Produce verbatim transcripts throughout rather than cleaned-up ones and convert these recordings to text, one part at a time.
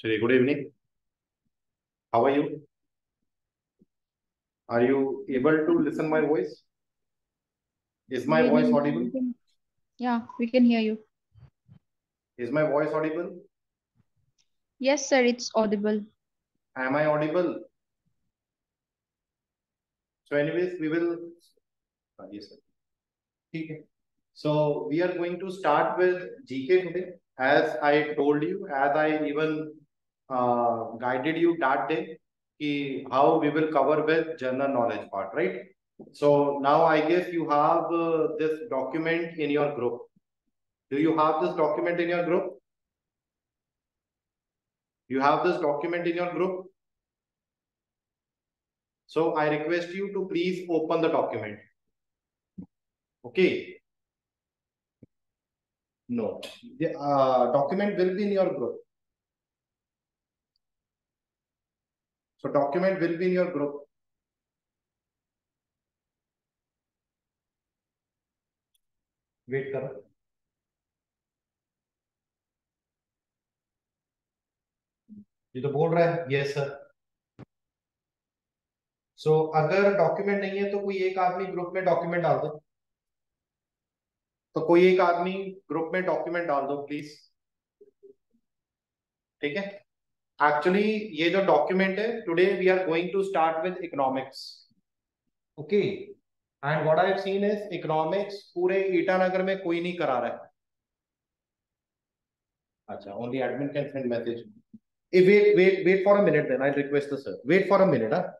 चलिए, good evening. How are you? Are you able to listen my voice? Is Good my voice evening. Audible? We can, yeah, we can hear you. Is my voice audible? Yes, sir, it's audible. Am I audible? So anyways we will. Yes sir. ठीक है. So we are going to start with G K today. As I told you, as I even uh, guided you that day, ki how we will cover with general knowledge part, right? So now I guess you have uh, this document in your group. Do you have this document in your group? You have this document in your group. So I request you to please open the document. Okay. No. The uh, document will be in your group. So document will be in your group. Wait करो. ये तो बोल रहा है yes sir. सो अगर document नहीं है तो कोई एक आदमी ग्रुप में डॉक्यूमेंट डाल दो. तो कोई एक आदमी ग्रुप में डॉक्यूमेंट डाल दो प्लीज. ठीक है. एक्चुअली ये जो डॉक्यूमेंट है, today we are going to start with economics. Okay. And what I have seen is economics पूरे ईटानगर में कोई नहीं करा रहा है. अच्छा, only admin can send message. Wait wait wait for a minute, then I request the sir. Wait for a minute. हाँ.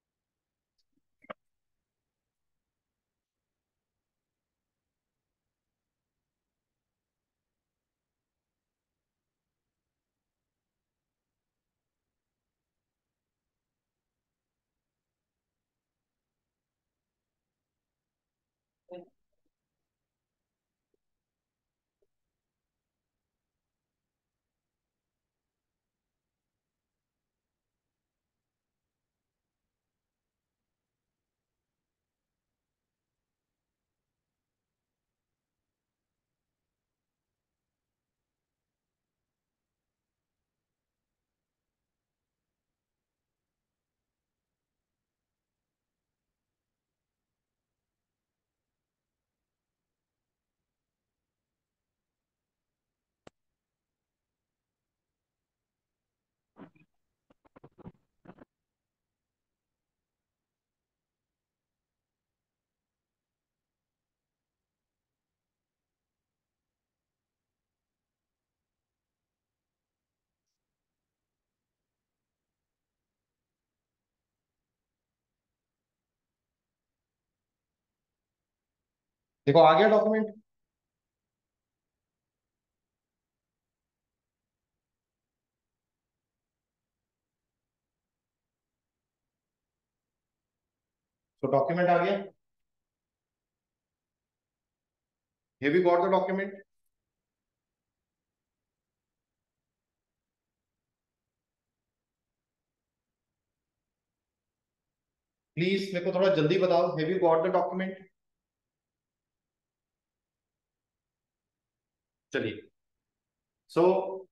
देखो आ गया डॉक्यूमेंट. तो डॉक्यूमेंट आ गया. Have you got the document? Please मेरे को थोड़ा जल्दी बताओ. Have you got the document? चलिए. So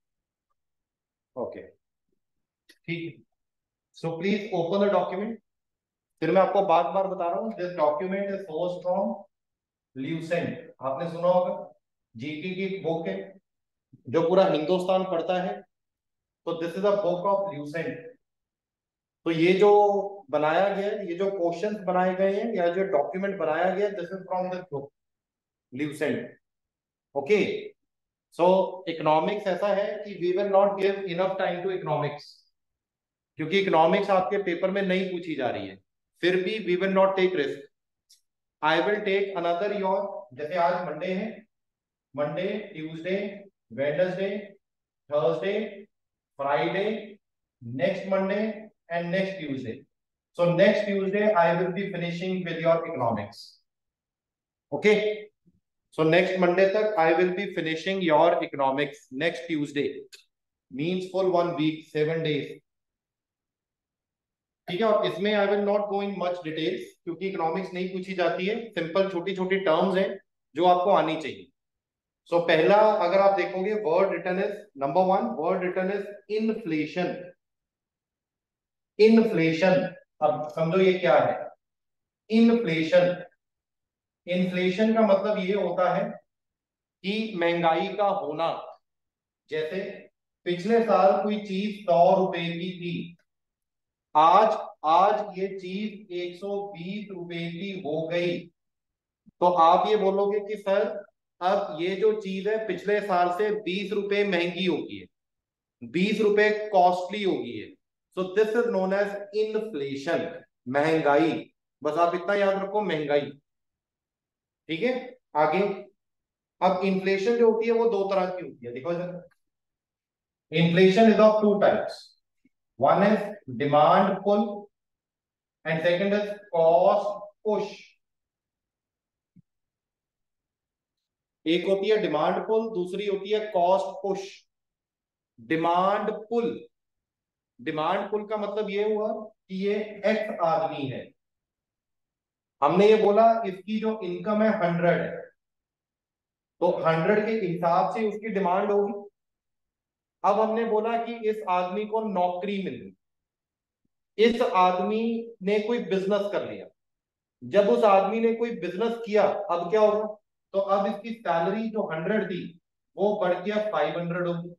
okay. ठीक है. So please open the document. फिर मैं आपको बार बार बता रहा हूँ, this document is source from Lucent. आपने सुना होगा, जीके की एक बुक है जो पूरा हिंदुस्तान पढ़ता है. तो this is a book of Lucent. तो ये जो बनाया गया है, ये जो क्वेश्चंस बनाए गए हैं या जो डॉक्यूमेंट बनाया गया, this is from this book Lucent. Okay. So economics ऐसा है कि we will not give enough time to economics, क्योंकि इकोनॉमिक्स आपके पेपर में नहीं पूछी जा रही है. फिर भी we will not take risk. I will take another your. जैसे आज मंडे है, Monday, Tuesday, Wednesday, Thursday, Friday, next Monday and next Tuesday. So next Tuesday I will be finishing with your economics. Okay. So next Monday tak I will be finishing your economics. Next Tuesday means full one week, seven days. ठीक है. और इसमें I will not go in much details, क्योंकि economics नहीं पूछी जाती है. Simple छोटी छोटी टर्म्स हैं जो आपको आनी चाहिए. सो so, पहला अगर आप देखोगे word return is number one, word return is inflation. Inflation, अब समझो ये क्या है। इन्फ्लेशन, इन्फ्लेशन का मतलब ये होता है कि महंगाई का होना। जैसे पिछले साल कोई चीज सौ रुपए की थी, आज आज ये चीज एक सौ बीस रुपए की हो गई, तो आप ये बोलोगे कि सर अब ये जो चीज है पिछले साल से बीस रुपए महंगी होगी है, बीस रुपए कॉस्टली होगी है। So this is known as inflation, महंगाई। बस आप इतना याद रखो, महंगाई। ठीक है, आगे। अब इन्फ्लेशन जो होती है वो दो तरह की होती है, देखो जरा। Inflation is of two types, one is demand pull and second is cost push. एक होती है डिमांड पुल, दूसरी होती है cost push. Demand pull, demand pull का मतलब ये हुआ कि ये एक्स आदमी है, हमने ये बोला इसकी जो इनकम है हंड्रेड है, तो हंड्रेड के हिसाब से उसकी डिमांड होगी। अब हमने बोला कि इस आदमी को नौकरी मिल गई, इस आदमी ने कोई बिजनेस कर लिया। जब उस आदमी ने कोई बिजनेस किया, अब क्या होगा, तो अब इसकी सैलरी जो हंड्रेड थी वो बढ़ के फाइव हंड्रेड होगी।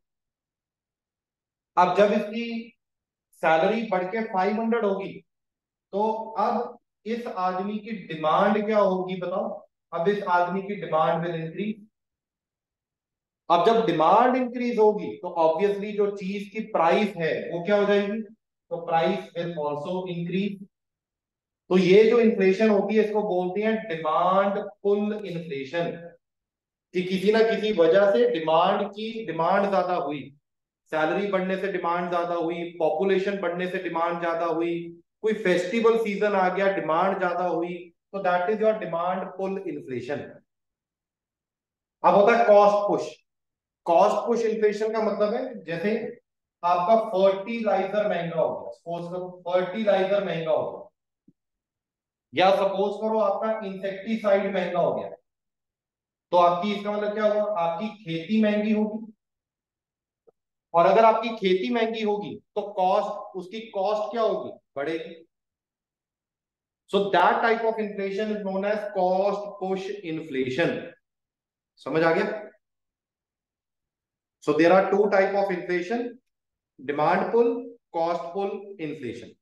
अब जब इसकी सैलरी बढ़ के फाइव हंड्रेड होगी, तो अब इस आदमी की डिमांड क्या होगी बताओ। अब इस आदमी की डिमांड विल इंक्रीज। अब जब डिमांड इंक्रीज होगी तो ऑब्वियसली जो चीज की प्राइस है वो क्या हो जाएगी, तो प्राइस विल आल्सो इंक्रीज। तो ये जो इन्फ्लेशन होती है इसको बोलते हैं डिमांड पुल इन्फ्लेशन, कि किसी ना किसी वजह से डिमांड की डिमांड ज्यादा हुई, सैलरी बढ़ने से डिमांड ज्यादा हुई, पॉपुलेशन बढ़ने से डिमांड ज्यादा हुई, कोई फेस्टिवल सीजन आ गया डिमांड ज्यादा हुई, तो that is your demand pull inflation. अब होता है cost push. Cost push inflation का मतलब है जैसे आपका फर्टिलाइजर महंगा हो गया, सपोज करो फर्टिलाइजर महंगा हो गया, या सपोज करो आपका इंसेक्टिसाइड महंगा हो गया, तो आपकी इसका मतलब क्या हुआ, आपकी खेती महंगी होगी। और अगर आपकी खेती महंगी होगी तो कॉस्ट, उसकी कॉस्ट क्या होगी, बढ़ेगी। So that type of inflation is known as cost push inflation. समझ आ गया। So there are two type of inflation, demand pull, cost pull inflation.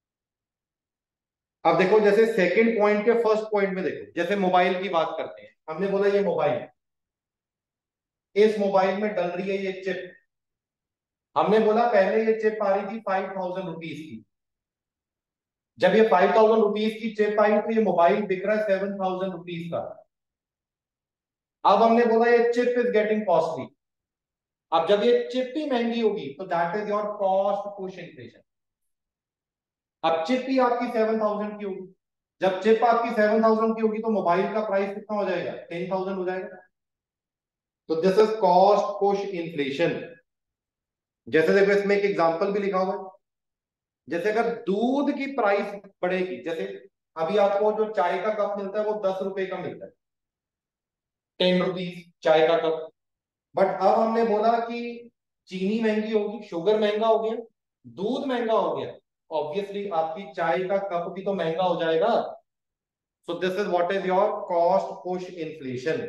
अब देखो जैसे सेकंड पॉइंट के फर्स्ट पॉइंट में देखो, जैसे मोबाइल की बात करते हैं, हमने बोला ये मोबाइल, इस मोबाइल में डल रही है ये चिप। हमने बोला पहले ये चिप आ रही थी फाइव थाउजेंड रुपीज की, जब ये फाइव थाउजेंड रुपीज की चिप आई तो ये मोबाइल बिक रहा है सेवन थाउजेंड रुपीज का। अब हमने बोला ये चिप इज गेटिंग कॉस्टली। अब जब ये चिप ही महंगी होगी तो that is your cost push inflation. अब चिप ही आपकी सेवन थाउजेंड की होगी, जब चिप आपकी सेवन थाउजेंड की होगी तो मोबाइल का प्राइस कितना हो जाएगा, टेन थाउजेंड हो जाएगा। तो this is cost push inflation. जैसे देखो इसमें एक एग्जांपल भी लिखा हुआ है, जैसे अगर दूध की प्राइस बढ़ेगी, जैसे अभी आपको जो चाय का कप मिलता है वो दस रुपए का मिलता है, टेन रुपीज चाय का कप। बट अब हमने बोला कि चीनी महंगी होगी, शुगर महंगा हो गया, दूध महंगा हो गया, ऑब्वियसली आपकी चाय का कप भी तो महंगा हो जाएगा। So this is what is your cost push inflation.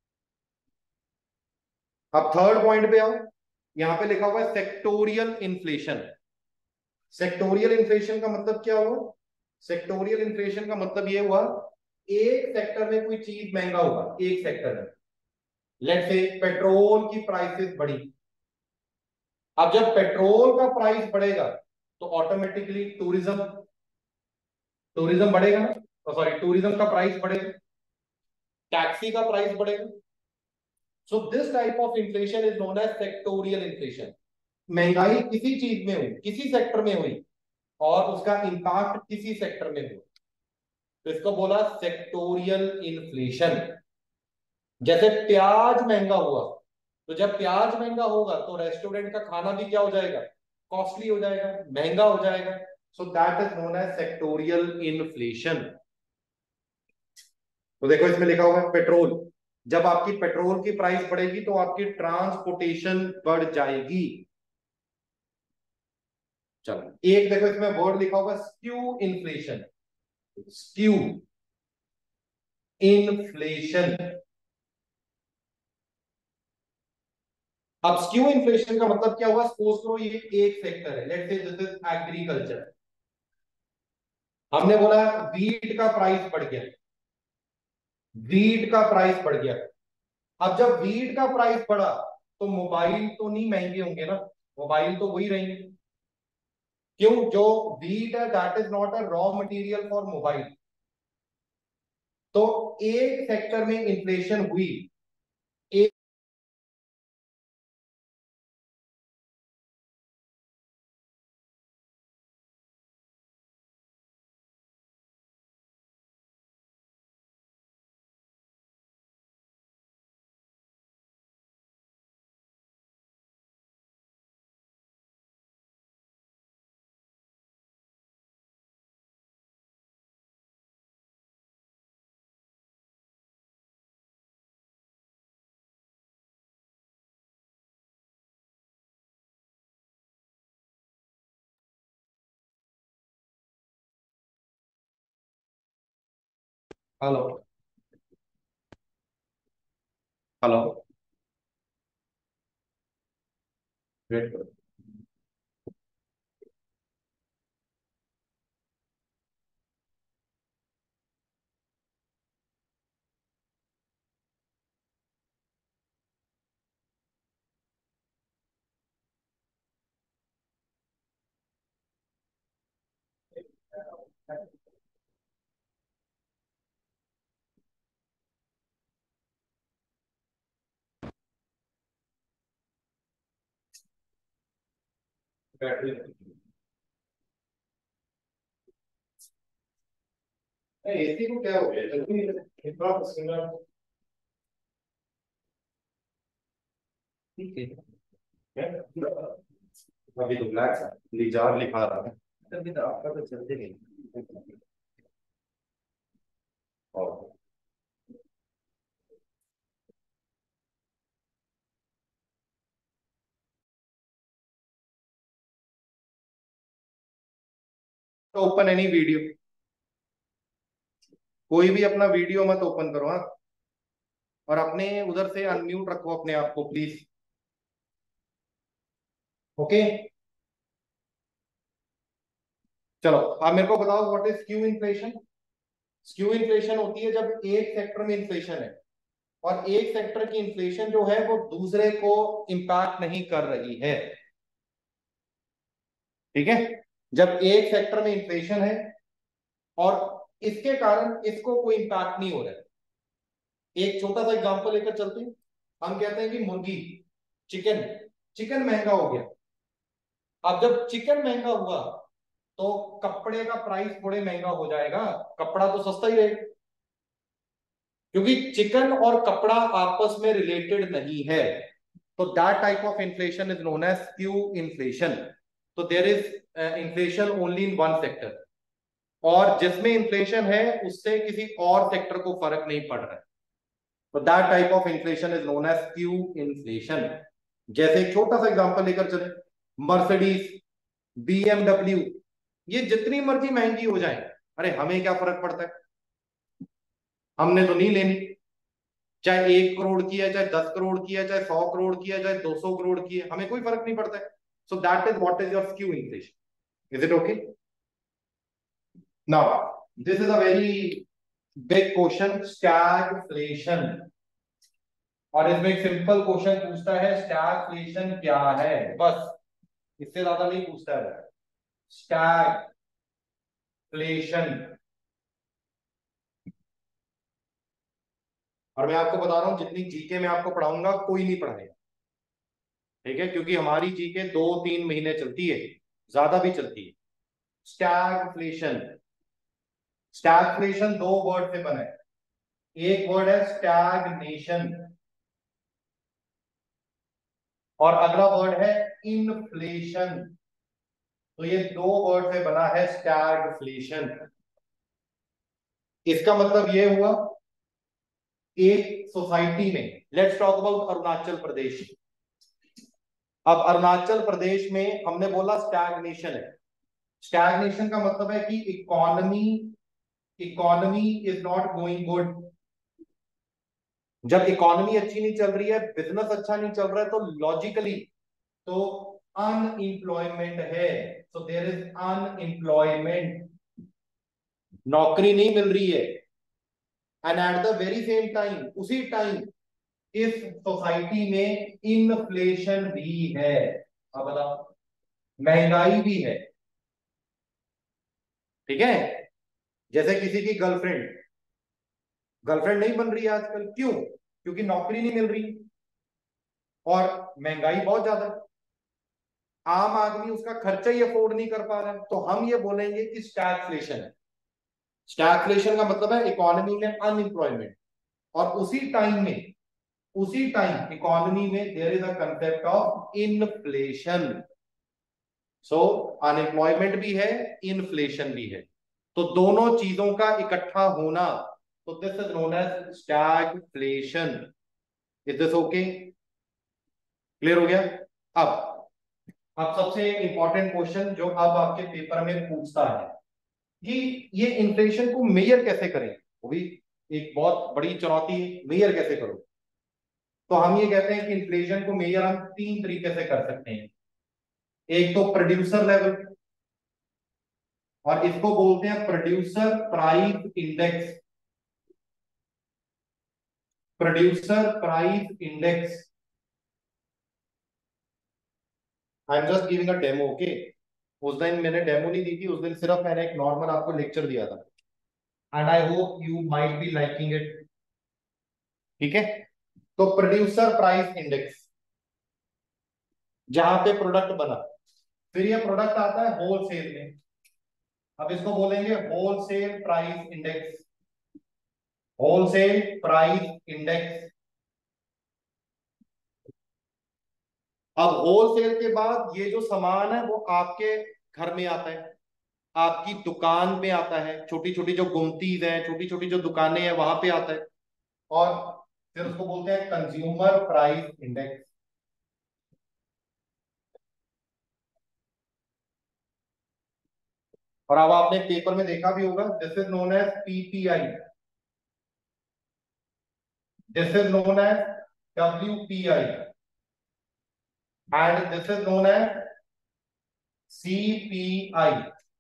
अब थर्ड पॉइंट पे आओ, यहां पे लिखा हुआ है सेक्टोरियल इन्फ्लेशन। सेक्टोरियल इन्फ्लेशन का मतलब क्या हुआ, सेक्टोरियल इन्फ्लेशन का मतलब ये हुआ एक सेक्टर में कोई चीज महंगा हुआ, एक सेक्टर में, लेट्स से पेट्रोल की प्राइसेस बढ़ी। अब जब पेट्रोल का प्राइस बढ़ेगा तो ऑटोमेटिकली टूरिज्म, टूरिज्म बढ़ेगा ना, सॉरी टूरिज्म का प्राइस बढ़ेगा, टैक्सी का प्राइस बढ़ेगा। So this type of inflation is known as sectoral inflation. महंगाई किसी चीज में हुई, किसी सेक्टर में हुई, और उसका इंपैक्ट किसी सेक्टर में हुआ, तो इसको बोला सेक्टोरियल इन्फ्लेशन। जैसे प्याज महंगा हुआ, तो जब प्याज महंगा होगा तो रेस्टोरेंट का खाना भी क्या हो जाएगा, कॉस्टली हो जाएगा, महंगा हो जाएगा। So that is known as sectoral inflation. तो देखो इसमें लिखा हुआ है पेट्रोल, जब आपकी पेट्रोल की प्राइस बढ़ेगी तो आपकी ट्रांसपोर्टेशन बढ़ जाएगी। चलो, एक देखो इसमें वर्ड लिखा होगा स्क्यू इन्फ्लेशन। Skew inflation. अब स्क्यू इन्फ्लेशन का मतलब क्या हुआ? सपोज करो ये एक सेक्टर है, let's say this is agriculture. हमने बोला वीट का प्राइस बढ़ गया, वीट का प्राइस बढ़ गया। अब जब वीट का प्राइस बढ़ा तो मोबाइल तो नहीं महंगे होंगे ना, मोबाइल तो वही रहेंगे। क्यों? जो वीट है that is not a raw material for mobile. तो एक सेक्टर में इन्फ्लेशन हुई, एक हेलो हेलो वेट करो। बैटरी एसी को क्या हो गया? जल्दी इतना पसीना। ठीक है क्या? अभी तो ब्लैक सा लिजार लिखा रहा है। अभी तो आपका तो चलते नहीं। और ओपन एनी वीडियो, कोई भी अपना वीडियो मत ओपन करो हाँ। और अपने उधर से अनम्यूट रखो अपने आप को प्लीज। ओके, चलो आप मेरे को बताओ what is skew inflation. Skew inflation होती है जब एक सेक्टर में इन्फ्लेशन है और एक सेक्टर की इन्फ्लेशन जो है वो दूसरे को इंपैक्ट नहीं कर रही है। ठीक है, जब एक सेक्टर में इन्फ्लेशन है और इसके कारण इसको कोई इंपैक्ट नहीं हो रहा है। एक छोटा सा एग्जांपल लेकर चलते हैं। हम कहते हैं कि मुर्गी, चिकन, चिकन महंगा हो गया। अब जब चिकन महंगा हुआ तो कपड़े का प्राइस थोड़े महंगा हो जाएगा, कपड़ा तो सस्ता ही रहेगा। क्योंकि चिकन और कपड़ा आपस में रिलेटेड नहीं है। तो that type of inflation is known as skew inflation. तो there is inflation only in one sector, और जिसमें इन्फ्लेशन है उससे किसी और सेक्टर को फर्क नहीं पड़ रहा है। तो that type of inflation is known as skew inflation. जैसे एक छोटा सा एग्जांपल लेकर चले, मर्सिडीज, बीएमडब्ल्यू, ये जितनी मर्जी महंगी हो जाए, अरे हमें क्या फर्क पड़ता है, हमने तो नहीं लेनी। चाहे एक करोड़ की है, चाहे दस करोड़ की है, चाहे सौ करोड़ की है, चाहे दो सौ करोड़ की है, हमें कोई फर्क नहीं पड़ता है। So that is what is your skew inflation. Is it okay? Now this is a very big question, stagflation. और इसमें एक सिंपल क्वेश्चन पूछता है स्टैगफ्लेशन क्या है, बस इससे ज्यादा नहीं पूछता है। स्टैगफ्लेशन। और मैं आपको बता रहा हूं जितनी जीके में आपको पढ़ाऊंगा कोई नहीं पढ़ाएगा। ठीक है, क्योंकि हमारी जीके दो तीन महीने चलती है, ज्यादा भी चलती है। स्टैगफ्लेशन, स्टैगफ्लेशन दो वर्ड से बना है। एक वर्ड है स्टैगनेशन और अगला वर्ड है इन्फ्लेशन। तो ये दो वर्ड से बना है स्टैगफ्लेशन। इसका मतलब ये हुआ एक सोसाइटी में, let's talk about Arunachal Pradesh. अब अरुणाचल प्रदेश में हमने बोला स्टैग्नेशन है। स्टैग्नेशन का मतलब है कि economy economy is not going good. जब इकोनॉमी अच्छी नहीं चल रही है, बिजनेस अच्छा नहीं चल रहा है, तो लॉजिकली तो अनएम्प्लॉयमेंट है। सो देयर इज अनएम्प्लॉयमेंट, नौकरी नहीं मिल रही है। And at the very same time, उसी टाइम इस सोसाइटी में इन्फ्लेशन भी है। अब बताओ, महंगाई भी है। ठीक है, जैसे किसी की गर्लफ्रेंड गर्लफ्रेंड नहीं बन रही है आजकल, क्यों? क्योंकि नौकरी नहीं मिल रही और महंगाई बहुत ज्यादा है। आम आदमी उसका खर्चा ही अफोर्ड नहीं कर पा रहा है, तो हम ये बोलेंगे कि स्टैगफ्लेशन है। स्टैगफ्लेशन का मतलब है इकोनॉमी में अनएम्प्लॉयमेंट, और उसी टाइम में उसी टाइम इकोनॉमी में there is a concept of inflation. So unemployment भी है, इन्फ्लेशन भी है, तो दोनों चीजों का इकट्ठा होना, तो this is known as stagflation. Is this okay? Clear हो गया? अब अब सबसे इंपॉर्टेंट क्वेश्चन जो अब आपके पेपर में पूछता है कि ये इन्फ्लेशन को मेजर कैसे करें, वो भी एक बहुत बड़ी चुनौती है, मेजर कैसे करो। तो हम ये कहते हैं कि इन्फ्लेशन को मेजर हम तीन तरीके से कर सकते हैं। एक तो प्रोड्यूसर लेवल, और इसको बोलते हैं producer price index. Producer price index, I am just giving a demo, okay. उस दिन मैंने डेमो नहीं दी थी, उस दिन सिर्फ मैंने एक नॉर्मल आपको लेक्चर दिया था, and I hope you might be liking it. ठीक है, तो प्रोड्यूसर प्राइस इंडेक्स, जहां पे प्रोडक्ट बना, फिर ये प्रोडक्ट आता है होलसेल में, अब इसको बोलेंगे wholesale price index. Wholesale price index. अब होलसेल के बाद ये जो सामान है वो आपके घर में आता है, आपकी दुकान पे आता है, छोटी छोटी जो गुमतीज है, छोटी छोटी जो दुकानें हैं वहां पे आता है, और फिर उसको बोलते हैं कंज्यूमर प्राइस इंडेक्स। और अब आपने पेपर में देखा भी होगा, this is known as PPI, this is known as WPI, and this is known as CPI.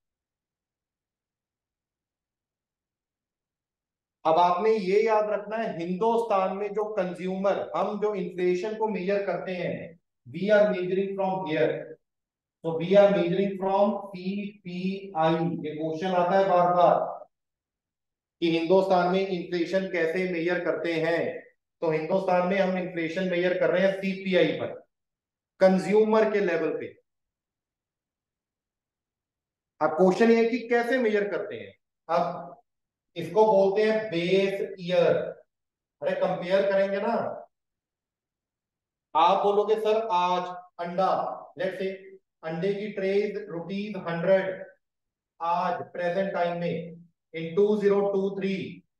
अब आपने ये याद रखना है, हिंदुस्तान में जो कंज्यूमर, हम जो इन्फ्लेशन को मेजर करते हैं, we are measuring from here, तो we are measuring from CPI. ये क्वेश्चन आता है बार बार कि हिंदुस्तान में इन्फ्लेशन कैसे मेजर करते हैं, तो हिंदुस्तान में हम इन्फ्लेशन मेजर कर रहे हैं सीपीआई पर, कंज्यूमर के लेवल पे। अब क्वेश्चन ये है कि कैसे मेजर करते हैं। अब इसको बोलते हैं बेस ईयर। अरे कंपेयर करेंगे ना, आप बोलोगे सर आज अंडा, लेट्स से अंडे की ट्रे रुपीज हंड्रेड, आज प्रेजेंट टाइम में in two zero two three.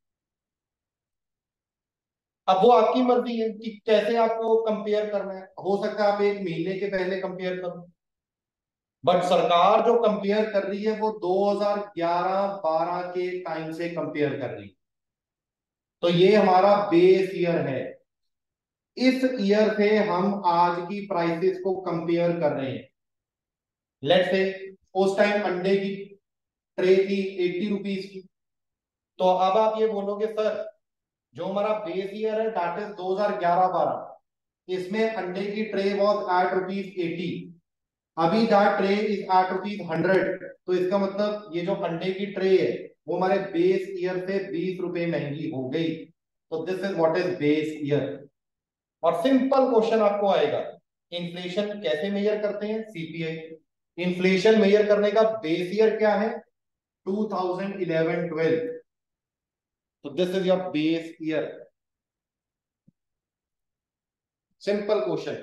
अब वो आपकी मर्जी है कि कैसे आपको कंपेयर करना है, हो सकता है आप एक महीने के पहले कंपेयर करो, बट सरकार जो कंपेयर कर रही है वो दो हज़ार ग्यारह बारह के टाइम से कंपेयर कर रही है, तो ये हमारा बेस ईयर है। इस ईयर से हम आज की प्राइसेस को कंपेयर कर रहे हैं। लेट्स से उस टाइम अंडे की ट्रे थी एट्टी रुपीज की, तो अब आप ये बोलोगे सर जो हमारा बेस ईयर है दैट इज दो हज़ार ग्यारह बारह, इसमें अंडे की tray was at rupees eighty, अभी that tray is at rupees hundred, तो इसका मतलब ये जो अंडे की ट्रे है वो हमारे बेस ईयर से बीस रुपए महंगी हो गई। तो this is what is base year. और सिंपल क्वेश्चन आपको आएगा, इन्फ्लेशन कैसे मेजर करते हैं? सीपीआई। इन्फ्लेशन मेजर करने का बेस ईयर क्या है? टू थाउजेंड इलेवन ट्वेल्व, तो this is your base year. Simple question,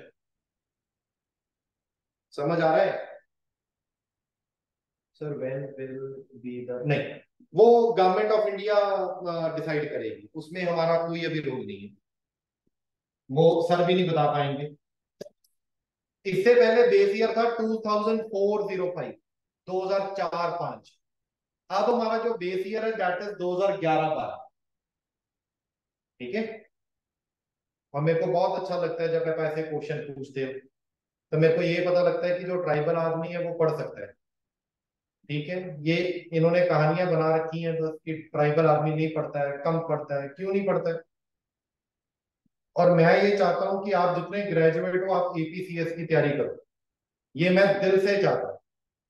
समझ आ रहा है? Sir when will be the, नहीं, वो गवर्नमेंट ऑफ इंडिया डिसाइड करेगी, उसमें हमारा कोई अभी रोल नहीं है, वो सर भी नहीं बता पाएंगे। इससे पहले बेस ईयर था two thousand four zero five, दो हजार चार पांच। अब हमारा जो बेस ईयर है दैट इज दो हजार ग्यारह बारह। ठीक है। और मेरे को बहुत अच्छा लगता है जब आप ऐसे क्वेश्चन पूछते हो, तो मेरे को ये पता लगता है कि जो ट्राइबल आदमी है वो पढ़ सकता है। ठीक है। ये इन्होंने कहानियां बना रखी हैं बस कि ट्राइबल आदमी नहीं पढ़ता है, कम पढ़ता है, क्यों नहीं पढ़ता है। और मैं ये चाहता हूं कि आप जितने ग्रेजुएट हो आप एपीसीएस की तैयारी करो, ये मैं दिल से चाहता हूं।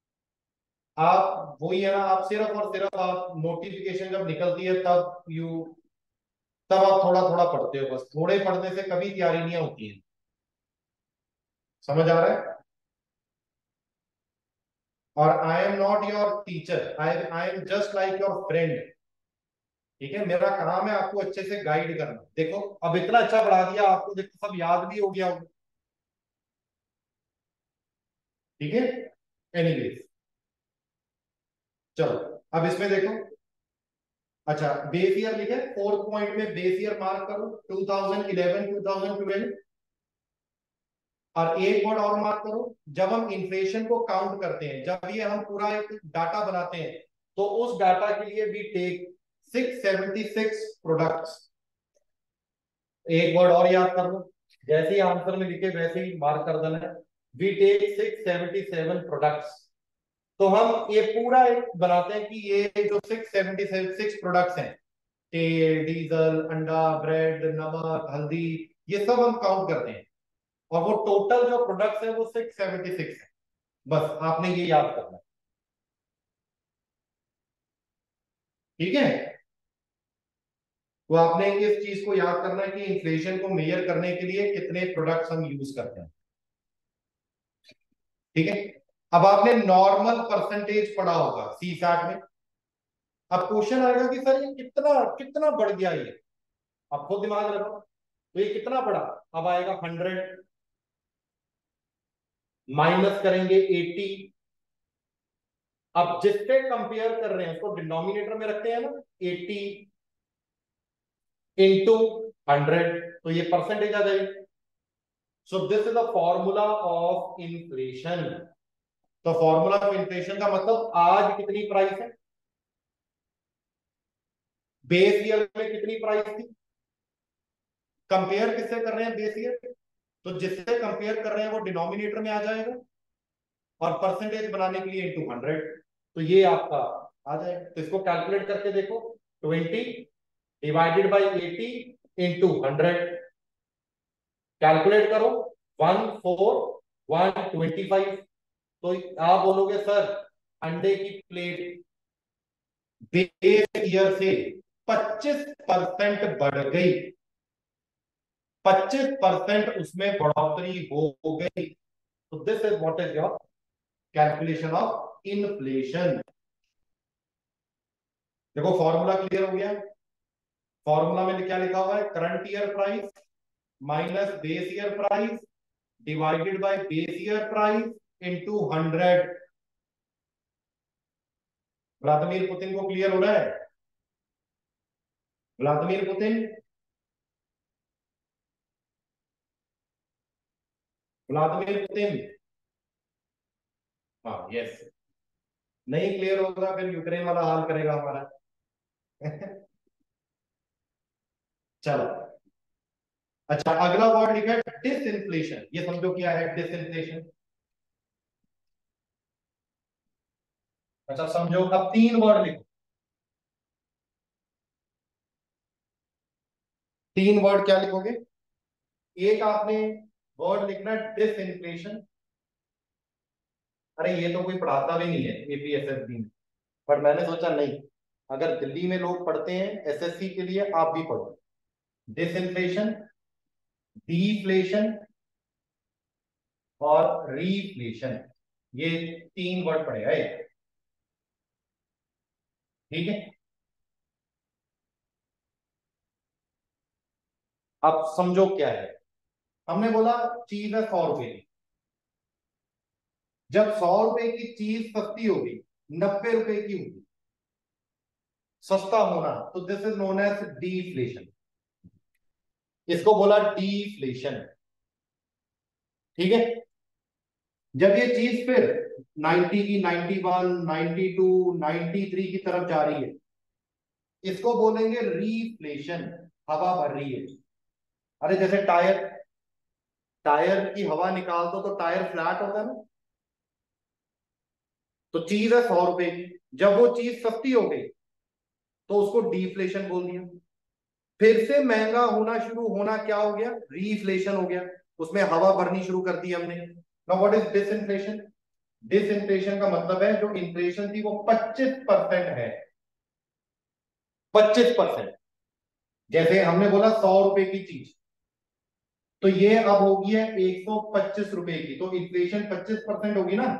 आप वही है ना, आप सिर्फ और सिर्फ आप नोटिफिकेशन जब निकलती है तब यू तब आप थोड़ा थोड़ा पढ़ते हो, बस थोड़े पढ़ने से कभी तैयारी नहीं होती है। समझ आ रहा है। और I am not your teacher, I I am just like your friend. ठीक है। मेरा काम है आपको अच्छे से गाइड करना। देखो अब इतना अच्छा पढ़ा दिया आपको, देखो सब याद भी हो गया होगा। ठीक है। एनीवेज, चलो अब इसमें देखो। अच्छा, बेस ईयर लिखे फोर्थ पॉइंट में, बेस ईयर मार्क करो two thousand eleven two thousand twelve. और एक वर्ड और मार्क करो, जब हम इन्फ्लेशन को काउंट करते हैं, जब ये हम पूरा एक डाटा बनाते हैं, तो उस डाटा के लिए we take six seventy six products. एक वर्ड और याद कर लो, जैसे ही आंसर में लिखे वैसे ही मार्क कर देना है। We take six seventy seven products. तो हम ये पूरा एक बनाते हैं कि ये जो सिक्स सेवेंटी सिक्स प्रोडक्ट्स हैं, तेल, डीजल, अंडा, ब्रेड, नमक, हल्दी, ये सब हम काउंट करते हैं। और वो टोटल जो प्रोडक्ट्स है वो सिक्स सेवेंटी सिक्स है। बस आपने ये याद करना है। ठीक है। तो आपने इस चीज को याद करना है कि इन्फ्लेशन को मेजर करने के लिए कितने प्रोडक्ट्स हम यूज करते हैं। ठीक है। अब आपने नॉर्मल परसेंटेज पढ़ा होगा सी सैट में। अब क्वेश्चन आएगा कि सर ये कितना कितना बढ़ गया ये, अब खुद दिमाग लगाओ, तो ये कितना बढ़ा। अब आएगा हंड्रेड, माइनस करेंगे एटी। अब जिससे कंपेयर कर रहे हैं उसको डिनोमिनेटर में रखते हैं ना, एटी इंटू हंड्रेड, तो ये परसेंटेज आ जाएगी। So this is the formula of inflation. तो फॉर्मूला ऑफ इन्फ्लेशन का मतलब आज कितनी प्राइस है, बेस ईयर में कितनी प्राइस थी, कंपेयर किससे कर रहे हैं, बेस ईयर, तो जिससे कंपेयर कर रहे हैं वो डिनोमिनेटर में आ जाएगा, और परसेंटेज बनाने के लिए इंटू हंड्रेड, तो ये आपका आ जाएगा। तो इसको कैलकुलेट करके देखो, twenty divided by eighty into hundred, calculate करो, one four one twenty five. तो आप बोलोगे सर अंडे की प्लेट बेस ईयर से पच्चीस परसेंट बढ़ गई, पच्चीस परसेंट उसमें बढ़ोतरी हो गई। तो this is what is your calculation of inflation. देखो फॉर्मूला क्लियर हो गया। फॉर्मूला में क्या लिखा हुआ है, current year price minus base year price divided by base year price into hundred. Vladimir Putin को क्लियर हो रहा है, व्लादिमीर पुतिन, व्लादिमीर पुतिन। हाँ यस। नहीं क्लियर होगा फिर यूक्रेन वाला हाल करेगा हमारा। चलो, अच्छा अगला वर्ड लिखा है डिसइंफ्लेशन। ये समझो क्या है डिसइंफ्लेशन। अच्छा समझो, अब तीन वर्ड लिखो, तीन वर्ड क्या लिखोगे। एक आपने वर्ड लिखना है डिसइंफ्लेशन। अरे ये तो कोई पढ़ाता भी नहीं है एपीएसएसबी में, पर मैंने सोचा नहीं, अगर दिल्ली में लोग पढ़ते हैं एसएससी के लिए, आप भी पढ़ो। डिसइंफ्लेशन, डीफ्लेशन और रीफ्लेशन, ये तीन वर्ड पढ़ेगा ये। ठीक है। अब समझो क्या है। हमने बोला चीज है सौ रुपए की, जब सौ रुपए की चीज सस्ती होगी, नब्बे रुपए की होगी, सस्ता होना, तो this is known as deflation. इसको बोला डीफ्लेशन। ठीक है। जब ये चीज फिर नाइंटी की, ninety one, ninety two, ninety three की तरफ जा रही है, इसको बोलेंगे रीफ्लेशन। हवा भर रही है। अरे जैसे टायर, टायर की हवा निकाल दो तो टायर फ्लैट होता है ना। तो चीज है सौ रुपए की, जब वो चीज सस्ती हो गई तो उसको डीफ्लेशन बोल दिया। फिर से महंगा होना शुरू होना क्या हो गया? रीफ्लेशन हो गया। उसमें हवा भरनी शुरू कर दी हमने। Now what is disinflation? Disinflation का मतलब है जो इन्फ्लेशन थी वो पच्चीस परसेंट है। पच्चीस परसेंट। जैसे हमने बोला सौ रुपए की चीज, तो ये अब होगी है एक सौ पच्चीस रुपए की, तो इन्फ्लेशन पच्चीस परसेंट होगी ना।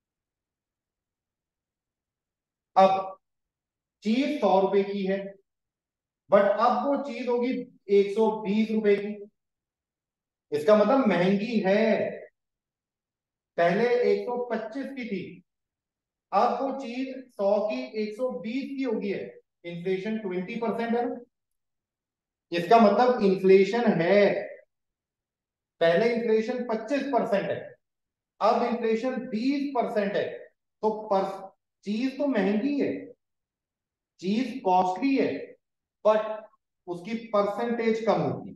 अब चीज सौ रुपए की है, बट अब वो चीज होगी एक सौ बीस रुपए की। इसका मतलब महंगी है। पहले एक सौ पच्चीस की थी, अब वो चीज सौ की एक सौ बीस की होगी है। इन्फ्लेशन ट्वेंटी परसेंट है ना। इसका मतलब इन्फ्लेशन है। पहले इन्फ्लेशन पच्चीस परसेंट है, अब इन्फ्लेशन बीस परसेंट है। तो पर चीज तो महंगी है, चीज कॉस्टली है, बट उसकी परसेंटेज कम होगी।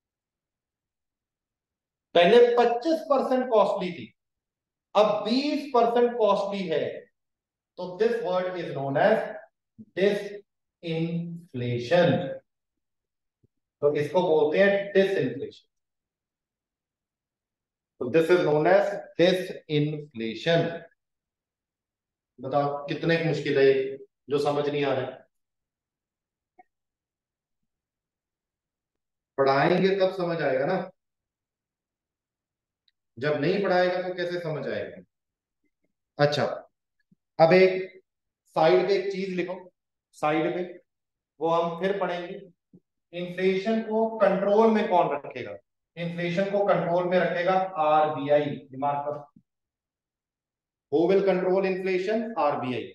पहले पच्चीस परसेंट कॉस्टली थी, अब बीस परसेंट कॉस्टली है। तो this word is known as disinflation. तो इसको बोलते हैं डिस इन्फ्लेशन। तो this is known as disinflation. बताओ कितने मुश्किल है ये, जो समझ नहीं आ रहा है। पढ़ाएंगे तब समझ आएगा ना, जब नहीं पढ़ाएगा तो कैसे समझ आएगा। अच्छा, अब एक साइड पे एक चीज लिखो, साइड पे, वो हम फिर पढ़ेंगे। इन्फ्लेशन को कंट्रोल में कौन रखेगा? इन्फ्लेशन को कंट्रोल में रखेगा आरबीआई। दिमाग पर, who will control inflation? RBI.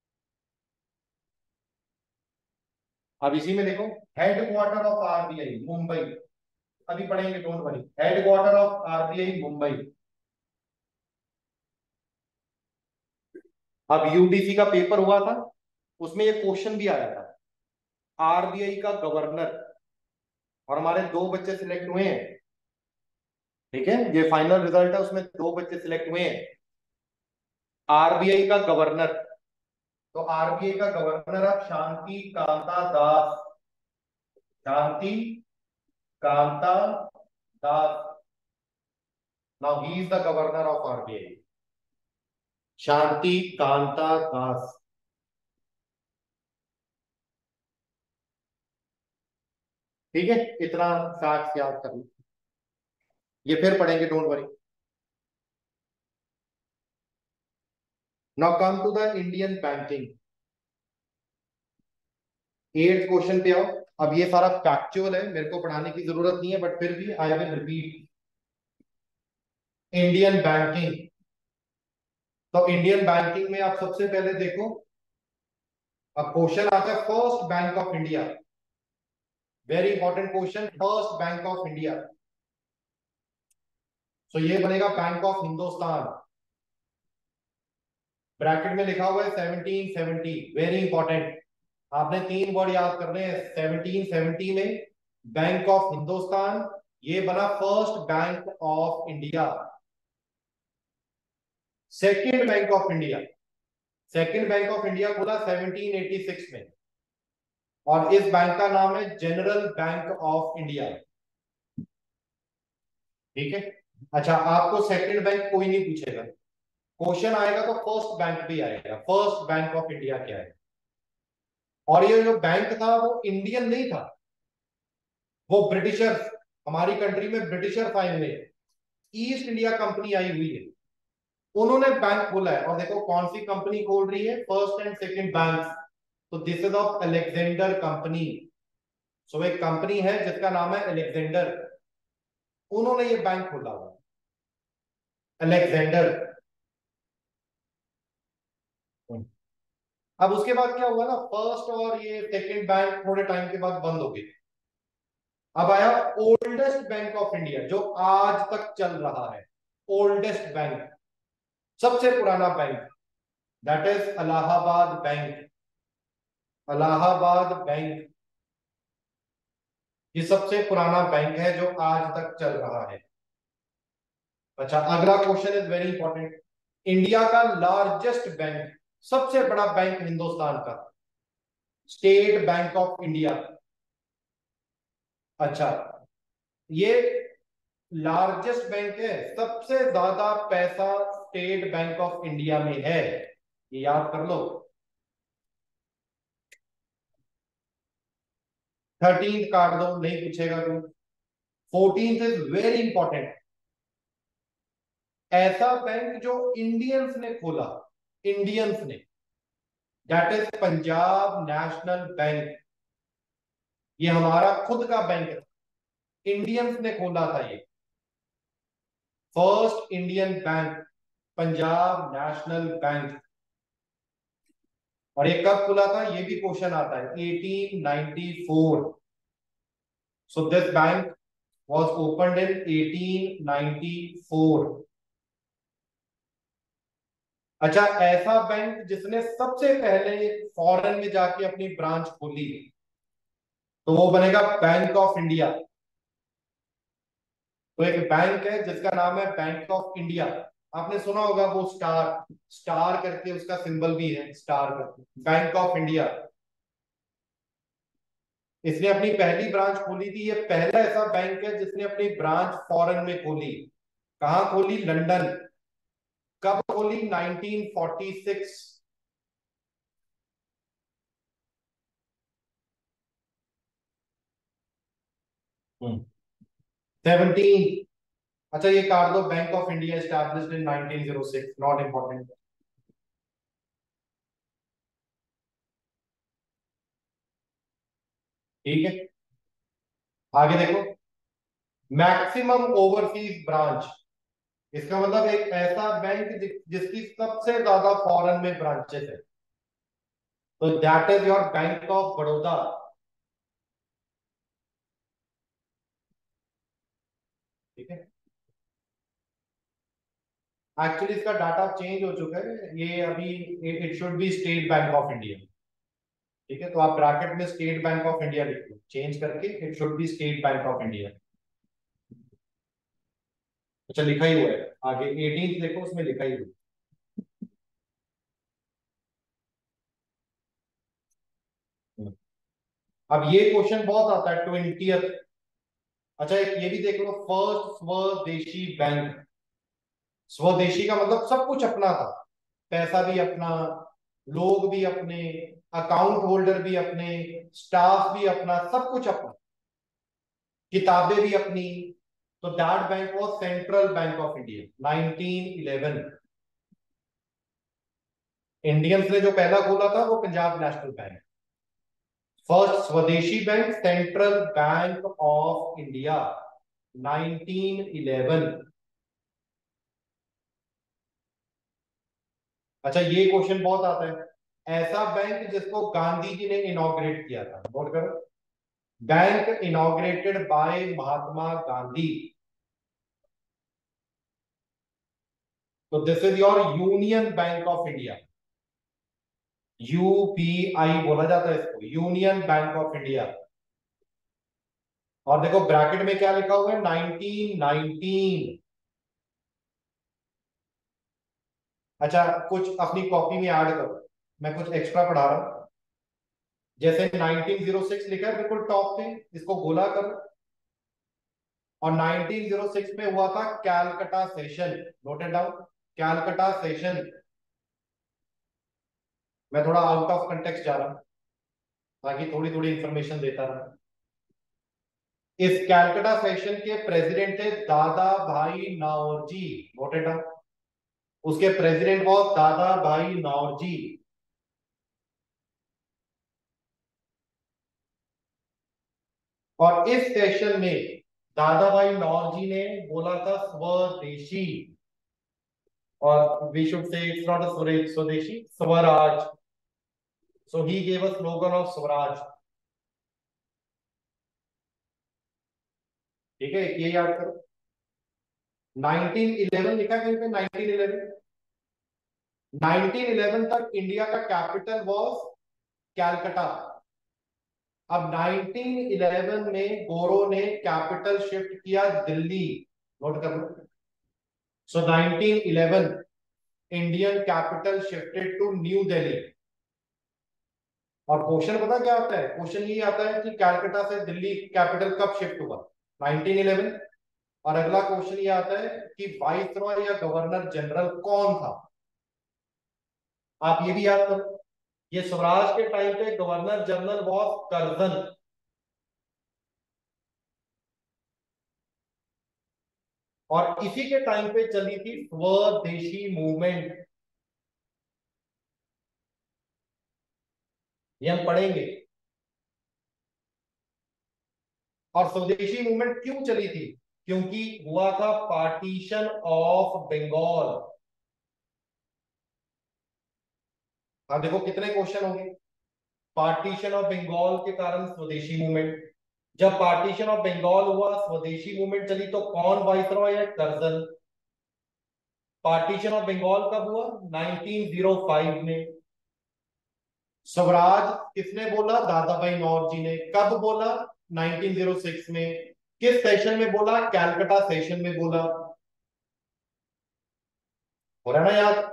अब इसी में देखो, हेडक्वार्टर ऑफ आरबीआई मुंबई। अभी पढ़ेंगे, don't worry. Headquarter of RBI Mumbai. अब यूडीसी का पेपर हुआ था, उसमें ये क्वेश्चन भी आया था, आरबीआई का गवर्नर। और हमारे दो बच्चे सिलेक्ट हुए हैं। ठीक है, ये फाइनल रिजल्ट है, उसमें दो बच्चे सिलेक्ट हुए हैं। आरबीआई का गवर्नर, तो आरबीआई का गवर्नर अब Shanti Kanta Das. Shanti Kanta Das. Now he is the governor of RBI. Shanti Kanta Das. ठीक है, इतना फैक्ट याद कर लो, ये फिर पढ़ेंगे, don't worry. Now come to the Indian banking. Eighth question पे आओ। अब ये सारा फैक्चुअल है, मेरे को पढ़ाने की जरूरत नहीं है, बट फिर भी I will repeat. Indian banking. तो इंडियन बैंकिंग में आप सबसे पहले देखो, अब क्वेश्चन आता है first bank of India. Very important question, first bank of India. So ये बनेगा बैंक ऑफ हिंदुस्तान। ब्रैकेट में लिखा हुआ है सेवनटीन सेवेंटी। Very important. आपने तीन वर्ड याद करने हैं। सेवनटीन सेवेंटी में बैंक ऑफ हिंदुस्तान, ये बना first bank of India. Second bank of India, second bank of India खुला सेवनटीन एटी सिक्स में, और इस बैंक का नाम है जनरल बैंक ऑफ इंडिया। ठीक है। अच्छा, आपको सेकेंड बैंक कोई नहीं पूछेगा, क्वेश्चन आएगा तो फर्स्ट बैंक भी आएगा। फर्स्ट बैंक ऑफ इंडिया क्या है? और ये जो बैंक था वो इंडियन नहीं था, वो ब्रिटिशर्स, हमारी कंट्री में ब्रिटिशर्स आए हुए हैं, ईस्ट इंडिया कंपनी आई हुई है, उन्होंने बैंक खोला है। और देखो कौन सी कंपनी खोल रही है, फर्स्ट एंड सेकंड बैंक। तो this is of Alexander company. So एक कंपनी है जिसका नाम है अलेक्जेंडर, उन्होंने ये बैंक खोला हुआ, अलेक्जेंडर। अब उसके बाद क्या हुआ ना, फर्स्ट और ये सेकंड बैंक थोड़े टाइम के बाद बंद हो गए। अब आया ओल्डेस्ट बैंक ऑफ इंडिया जो आज तक चल रहा है, ओल्डेस्ट बैंक, सबसे पुराना bank, that is Allahabad bank. Allahabad bank ये सबसे पुराना बैंक है जो आज तक चल रहा है। अच्छा, अगला question is very important. India का लार्जेस्ट बैंक, सबसे बड़ा बैंक हिंदुस्तान का, स्टेट बैंक ऑफ इंडिया। अच्छा, ये लार्जेस्ट बैंक है, सबसे ज्यादा पैसा स्टेट बैंक ऑफ इंडिया में है, ये याद कर लो। थर्टीन काट दो, नहीं पूछेगा तू। फोर्टीन इज वेरी इंपॉर्टेंट, ऐसा बैंक जो इंडियंस ने खोला, इंडियंस ने, that is Punjab national bank. ये हमारा खुद का बैंक है, इंडियंस ने खोला था ये, first Indian bank, Punjab national bank. और ये कब खुला था, ये भी क्वेश्चन आता है, eighteen ninety four. So this bank was opened in eighteen ninety four. अच्छा, ऐसा बैंक जिसने सबसे पहले फॉरेन में जाके अपनी ब्रांच खोली, तो वो बनेगा बैंक ऑफ इंडिया। तो एक बैंक है जिसका नाम है बैंक ऑफ इंडिया, आपने सुना होगा वो स्टार, स्टार करके उसका सिंबल भी है, स्टार करके, बैंक ऑफ इंडिया। इसने अपनी पहली ब्रांच खोली थी, ये पहला ऐसा बैंक है जिसने अपनी ब्रांच फॉरेन में खोली। कहां खोली, लंदन। कब खोली, नाइंटीन फोर्टी सिक्स। सेवनटीन। अच्छा, ये काट दो, bank of India established in nineteen O six, not important. ठीक है, आगे देखो, मैक्सिमम ओवरसीज ब्रांच, इसका मतलब एक ऐसा बैंक जि, जिसकी सबसे ज्यादा फॉरेन में ब्रांचेस है, तो that is your bank of Baroda. ठीक है, एक्चुअली इसका डाटा चेंज हो चुका है, ये अभी it should be state bank of India. ठीक है, तो आप ब्रैकेट में स्टेट बैंक ऑफ इंडिया लिख लो, चेंज करके it should be state bank of India. अच्छा, लिखा ही हुआ है आगे, एटीन देखो उसमें लिखा ही हुआ है। अब ये क्वेश्चन बहुत आता है, ट्वेंटियथ। अच्छा, एक ये भी देख लो, फर्स्ट स्वदेशी बैंक। स्वदेशी का मतलब सब कुछ अपना था, पैसा भी अपना, लोग भी अपने, अकाउंट होल्डर भी अपने, स्टाफ भी अपना, सब कुछ अपना, किताबें भी अपनी। तो that bank was central bank of India, nineteen eleven. Indians ने जो पहला खोला था वो Punjab national bank, first swadeshi bank, central bank of India, nineteen eleven. अच्छा, ये क्वेश्चन बहुत आता है, ऐसा बैंक जिसको गांधी जी ने इनॉग्रेट किया था, नोट करो, bank inaugurated by Mahatma Gandhi. तो this is your union bank of India, UPI बोला जाता है इसको, यूनियन बैंक ऑफ इंडिया। और देखो ब्रैकेट में क्या लिखा हुआ है, नाइंटीन नाइंटीन। अच्छा, कुछ अपनी कॉपी में ऐड करो, मैं कुछ एक्स्ट्रा पढ़ा रहा हूं। जैसे नाइंटीन ओ सिक्स लिखा है बिल्कुल टॉप पे, इसको गोला करो। और नाइंटीन ओ सिक्स में हुआ था Calcutta session, noted down, Calcutta session. मैं थोड़ा आउट ऑफ कंटेक्स्ट जा रहा हूं ताकि थोड़ी थोड़ी इंफॉर्मेशन देता रहा। इस कैलकटा सेशन के प्रेसिडेंट थे Dadabhai Naoroji, noted down, उसके प्रेसिडेंट वो दादा भाई नौरोजी। और इस सेशन में दादा भाई नौरोजी ने बोला था स्वदेशी, और we should say it's not a swadeshi, swaraj. So he gave a slogan of Swaraj. ठीक है, ये याद करो। नाइनटीन इलेवन लिखा कहीं पे, नाइनटीन इलेवन। नाइनटीन इलेवन तक इंडिया का कैपिटल वाज कैलकाटा। अब नाइनटीन इलेवन में गोरो ने कैपिटल शिफ्ट किया दिल्ली। नोट कर लो। So nineteen eleven Indian capital shifted to new Delhi. और क्वेश्चन पता क्या आता है? क्वेश्चन ये आता है कि कैलकाटा से दिल्ली कैपिटल कब शिफ्ट हुआ? Nineteen eleven. और अगला क्वेश्चन ये आता है कि वाइसरॉय या गवर्नर जनरल कौन था? आप ये भी याद करो, ये स्वराज के टाइम पे गवर्नर जनरल वॉज कर्जन। और इसी के टाइम पे चली थी स्वदेशी मूवमेंट। ये हम पढ़ेंगे। और स्वदेशी मूवमेंट क्यों चली थी? क्योंकि हुआ था पार्टीशन ऑफ बंगाल। अब देखो कितने क्वेश्चन होंगे। पार्टीशन ऑफ बंगाल के कारण स्वदेशी मूवमेंट। जब पार्टीशन ऑफ बंगाल हुआ, स्वदेशी मूवमेंट चली, तो कौन वाइसरॉय है? कर्जन। पार्टीशन ऑफ बंगाल कब हुआ? नाइनटीन ओ फाइव में। स्वराज किसने बोला? दादा भाई नौरोजी ने। कब बोला? नाइनटीन ओ सिक्स में। किस सेशन में बोला? कैलकाटा सेशन में बोला। हो रहा है ना याद?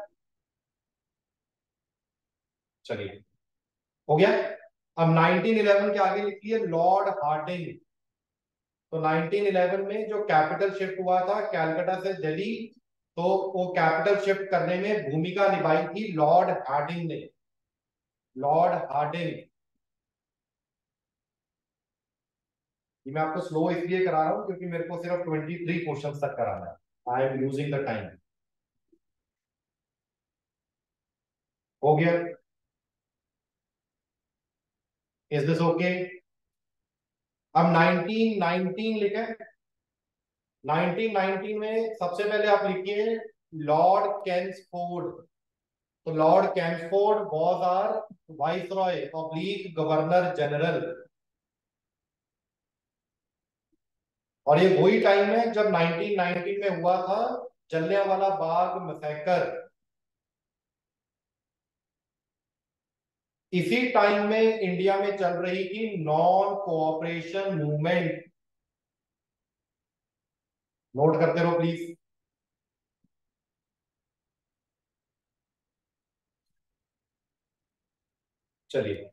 चलिए, हो गया। अब नाइनटीन इलेवन के आगे लिखिए लॉर्ड हार्डिंग। तो नाइनटीन इलेवन में जो कैपिटल शिफ्ट हुआ था कैलकाटा से दिल्ली, तो वो कैपिटल शिफ्ट करने में भूमिका निभाई थी लॉर्ड हार्डिंग ने। Lord Hardinge. ये मैं आपको स्लो इसलिए करा रहा हूं क्योंकि मेरे को सिर्फ ट्वेंटी थ्री क्वेश्चन तक कराना है। I am using the time. हो गया? Is this okay? अब नाइनटीन नाइनटीन लिखा है। नाइनटीन नाइनटीन में सबसे पहले आप लिखिए लॉर्ड कैम्सफोर्ड। तो Lord Chelmsford was our viceroy oblique governor general. और ये वही टाइम है जब नाइनटीन नाइनटीन में हुआ था जलियांवाला बाग मैसेकर। इसी टाइम में इंडिया में चल रही थी नॉन कोऑपरेशन मूवमेंट। नोट करते रहो प्लीज। चलिए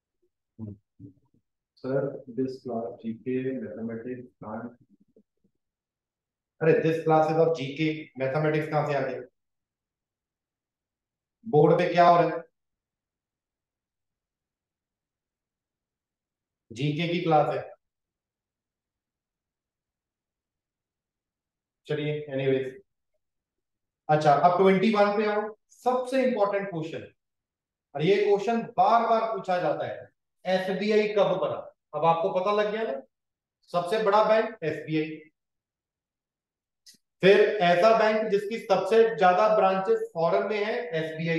sir, this class GK mathematics. अरे this classes of GK mathematics कहां से आ गया? बोर्ड पे क्या हो रहा है? जीके की क्लास है। चलिए एनीवेज। अच्छा, अब ट्वेंटी वन पे आओ। सबसे इंपॉर्टेंट क्वेश्चन, और ये क्वेश्चन बार बार पूछा जाता है, एसबीआई कब बना? अब आपको पता लग गया ना, सबसे बड़ा बैंक एसबीआई। फिर ऐसा बैंक जिसकी सबसे ज्यादा ब्रांचेस फॉरेन में है, एसबीआई।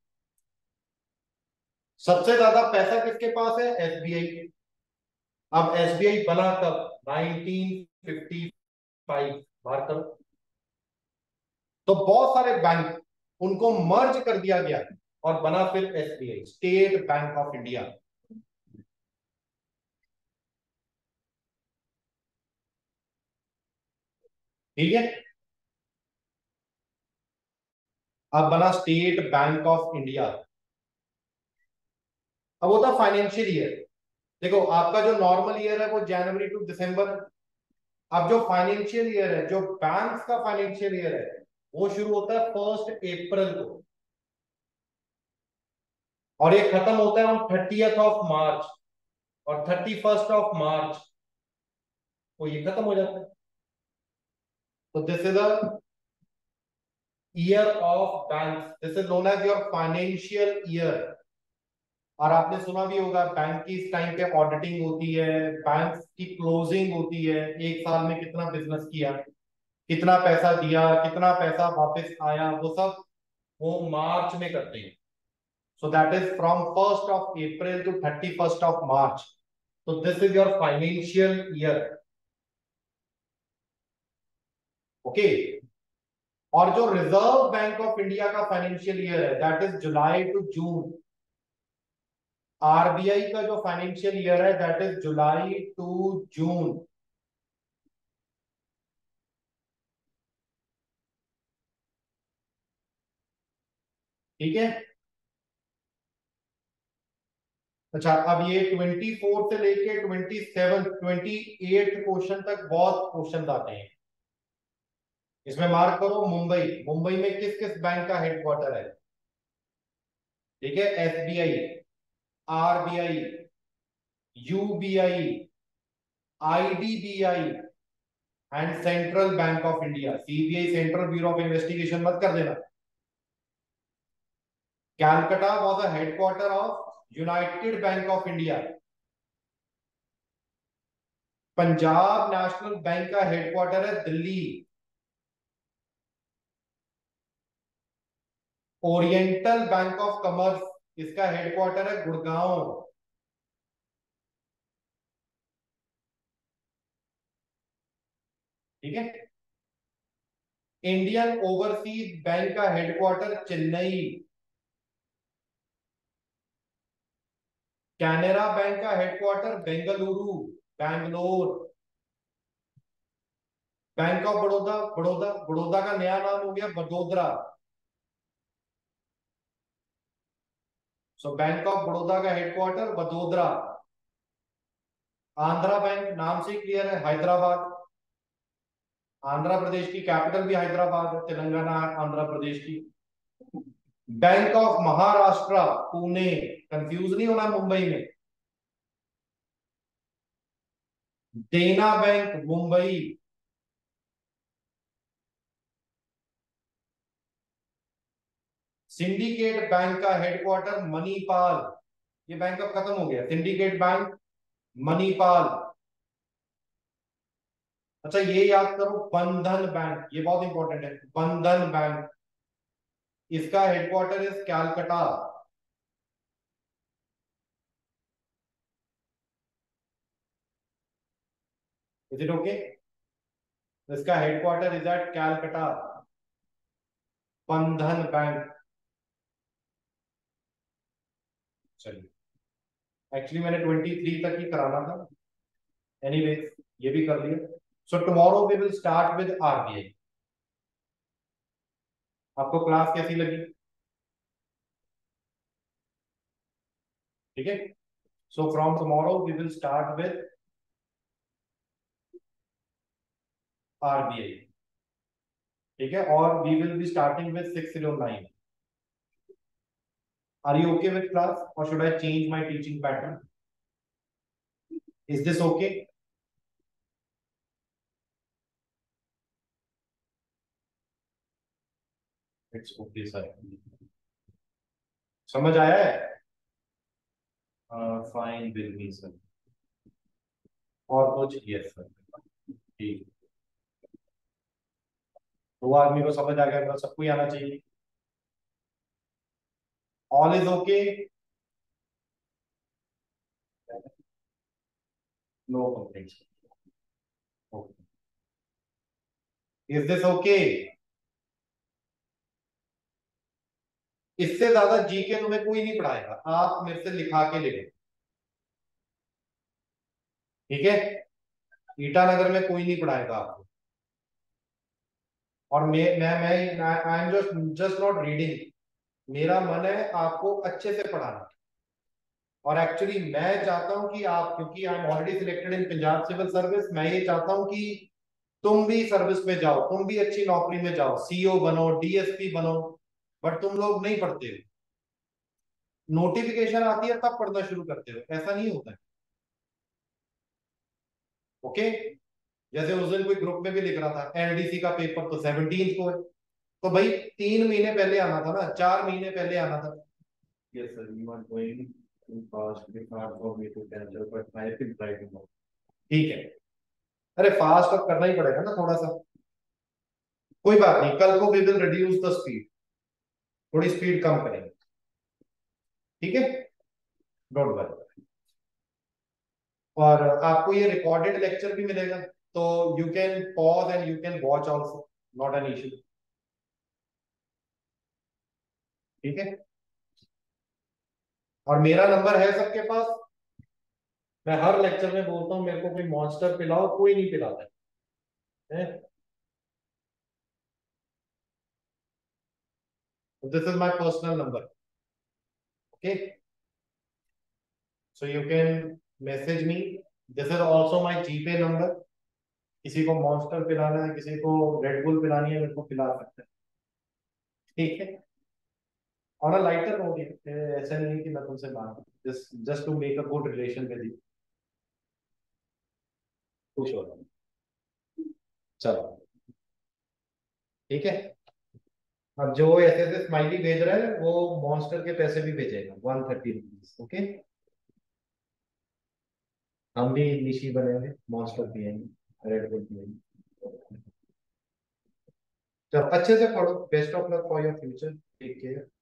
सबसे ज्यादा पैसा किसके पास है? एसबीआई। अब एसबीआई बना कब? Nineteen fifty five. बाहर करो। तो बहुत सारे बैंक, उनको मर्ज कर दिया गया और बना फिर SBI, State bank of India. ठीक है, अब बना स्टेट बैंक ऑफ इंडिया। अब होता फाइनेंशियल ईयर। देखो आपका जो नॉर्मल ईयर है वो जनवरी टू दिसंबर है। अब जो फाइनेंशियल ईयर है, जो बैंक्स का फाइनेंशियल ईयर है, वो शुरू होता है फर्स्ट अप्रैल को और ये खत्म होता है ऑन थर्टीएथ ऑफ मार्च। और थर्टी फर्स्ट ऑफ मार्च को ये खत्म हो जाता है। तो this is the year of banks, this is known as your financial year. और आपने सुना भी होगा बैंक की इस टाइम पे ऑडिटिंग होती है, बैंक की क्लोजिंग होती है, एक साल में कितना बिजनेस किया, कितना पैसा दिया, कितना पैसा वापस आया, वो सब वो मार्च में करते हैं। So that is from first of April to thirty-first of March. So this is your financial year. Okay. और जो रिजर्व बैंक ऑफ इंडिया का फाइनेंशियल ईयर है that is July to June. RBI का जो फाइनेंशियल ईयर है that is July to June. ठीक है. अच्छा, अब ये चौबीस से लेके सत्ताईस अट्ठाईस क्वेश्चन तक बहुत क्वेश्चन आते हैं. इसमें मार्क करो मुंबई. मुंबई में किस किस बैंक का हेडक्वार्टर है? ठीक है, SBI, RBI, UBI, IDBI and Central bank of India. CBI Central Bureau of Investigation मत कर देना. Calcutta was a headquarter of United Bank of India. Punjab national Bank का हेडक्वार्टर है Delhi. Oriental Bank of Commerce, इसका हेडक्वार्टर है गुड़गांव. ठीक है. इंडियन ओवरसीज बैंक का हेडक्वार्टर चेन्नई. कैनरा बैंक का headquarter Bengaluru, Bangalore. Bank of Baroda, Baroda Baroda का नया नाम हो गया बड़ोदरा. सो बैंक ऑफ बड़ौदा का हेडक्वार्टर बड़ोदरा. आंध्रा बैंक नाम से क्लियर है, हैदराबाद. आंध्र प्रदेश की कैपिटल भी हैदराबाद है, तेलंगाना आंध्र प्रदेश की. Bank of Maharashtra Pune. Confuse नहीं होना मुंबई में. Dena Bank Mumbai. Syndicate Bank का हेडक्वार्टर मणिपाल. ये बैंक अब खत्म हो गया, सिंडिकेट बैंक मणिपाल. अच्छा, ये याद करो बंधन बैंक, ये बहुत इंपॉर्टेंट है. बंधन बैंक, इसका headquarter is Calcutta. Is it okay? इसका headquarter is at Calcutta. Bandhan Bank. चलिए, एक्चुअली मैंने तेईस तक ही कराना था. एनीवेज ये भी कर लिया. So tomorrow we will start with RBI. आपको क्लास कैसी लगी? ठीक है. So from tomorrow we will start with RBI. ठीक है, और we will be starting with six zero nine. Are you okay with class और should I change my teaching pattern? Is this okay? It's okay sir. समझ आया है? Fine will me sir. और कुछ? Yes sir. ठीक. दो आदमी को समझ आ गया, मतलब सबको ही आना चाहिए. All is okay? No complaints. Is this okay? इससे ज्यादा जीके तुम्हें कोई नहीं पढ़ाएगा, आप मेरे से लिखा के ले लो. ठीक है. ईटानगर में कोई नहीं पढ़ाएगा आपको. और मैं मैं मैं I am just just not reading. मेरा मन है आपको अच्छे से पढ़ाना. और एक्चुअली मैं चाहता हूं कि आप, क्योंकि I am already selected in Punjab Civil Service, मैं ये चाहता हूं कि तुम भी सर्विस में जाओ, तुम भी अच्छी नौकरी में जाओ, सीओ बनो, डीएसपी बनो. बट तुम लोग नहीं पढ़ते हो. नोटिफिकेशन आती है तब पढ़ना शुरू करते हो, ऐसा नहीं होता है. ओके. जैसे उस दिन कोई ग्रुप में भी लिख रहा था एलडीसी का पेपर तो सेवनटीन को है. तो भाई तीन महीने पहले आना था ना, चार महीने पहले आना था. Yes sir, you are going too fast, it's hard for me to cancel but I will try to. ठीक है. अरे फास्ट अब करना ही पड़ेगा ना थोड़ा सा. कोई बात नहीं, कल को we will reduce the speed. थोड़ी स्पीड कम करेंगे. ठीक है, डोंट वरी। और आपको ये रिकॉर्डेड लेक्चर भी मिलेगा, तो you can pause and you can watch also, not an issue. ठीक है, और मेरा नंबर है सबके पास। मैं हर लेक्चर में बोलता हूँ मेरे को कोई मॉन्स्टर पिलाओ, कोई नहीं पिलाता है। This is my personal number, okay, so you can message me. This is also my GPay number. किसी को मॉन्स्टर पिलाना है, किसी को रेड बुल पिलानी है, मेरे को पिला सकते हैं। ठीक है, और अ लाइटर नोट, ऐसा नहीं है कि मैं तुमसे मांग, just just to make a good relation with you. खुश हो जाओ। चलो, ठीक है। अब जो ऐसे ऐसे स्माइली भेज रहा है वो मॉन्स्टर के पैसे भी भेजेगा, वन थर्टी रुपीज, ओके। हम भी निशी बनेंगे, मॉन्स्टर पियेंगे, रेड बुल पियेंगे। चलो अच्छे से पढ़ो, best of luck for your future, take care.